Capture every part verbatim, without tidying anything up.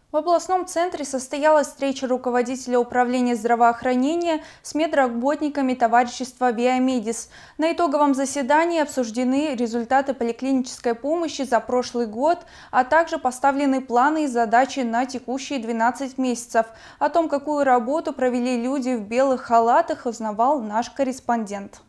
В областном центре состоялась встреча руководителя управления здравоохранения с медработниками товарищества «Виамедис». На итоговом заседании обсуждены результаты поликлинической помощи за прошлый год, а также поставлены планы и задачи на текущие двенадцать месяцев. О том, какую работу провели люди в белых халатах, узнавал наш корреспондент.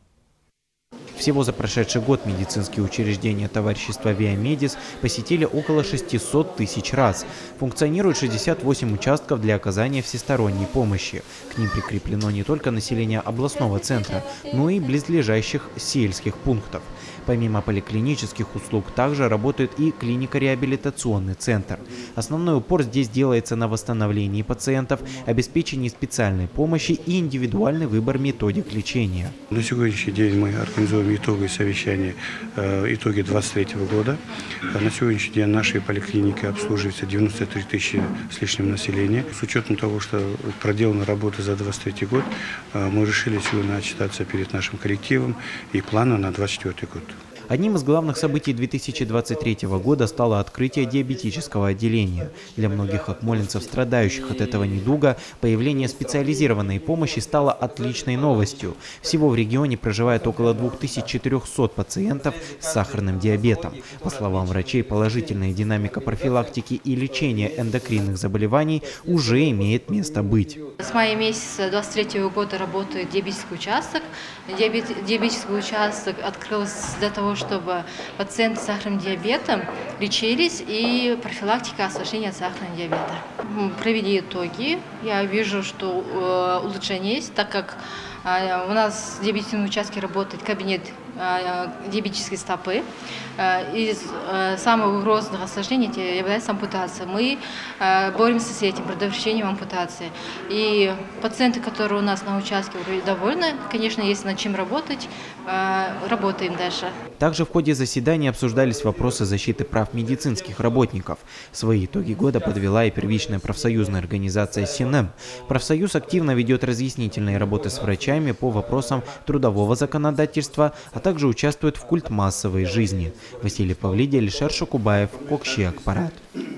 Всего за прошедший год медицинские учреждения товарищества «Виамедис» посетили около шестисот тысяч раз. Функционирует шестьдесят восемь участков для оказания всесторонней помощи. К ним прикреплено не только население областного центра, но и близлежащих сельских пунктов. Помимо поликлинических услуг, также работает и клинико-реабилитационный центр. Основной упор здесь делается на восстановлении пациентов, обеспечении специальной помощи и индивидуальный выбор методик лечения. На сегодняшний день мы организуем итоговые совещания, итоги две тысячи двадцать третьего года. На сегодняшний день нашей поликлиники обслуживается девяносто три тысячи с лишним населения. С учетом того, что проделана работа за двадцать третий год, мы решили сегодня отчитаться перед нашим коллективом и планы на двадцать четвёртый год. Одним из главных событий две тысячи двадцать третьего года стало открытие диабетического отделения. Для многих акмолинцев, страдающих от этого недуга, появление специализированной помощи стало отличной новостью. Всего в регионе проживает около двух тысяч четырёхсот пациентов с сахарным диабетом. По словам врачей, положительная динамика профилактики и лечения эндокринных заболеваний уже имеет место быть. С мая месяца две тысячи двадцать третьего года работает диабетический участок. Диабет, диабетический участок открылся для того, чтобы пациенты с сахарным диабетом лечились и профилактика осложнения от сахарного диабета. Провели итоги. Я вижу, что э, улучшение есть, так как э, у нас в диабетическом участке работает кабинет э, диабетической стопы. Э, из э, самых грозных осложнений является ампутация. Мы э, боремся с этим, предотвращением ампутации. И пациенты, которые у нас на участке, уже довольны. Конечно, есть над чем работать. Э, работаем дальше. Также в ходе заседания обсуждались вопросы защиты прав медицинских работников. Свои итоги года подвела и первичная профсоюзная организация «Синем». Профсоюз активно ведет разъяснительные работы с врачами по вопросам трудового законодательства, а также участвует в культмассовой жизни. Василий Павлиди, Алишер Шукубаев, Кокши Акпарат.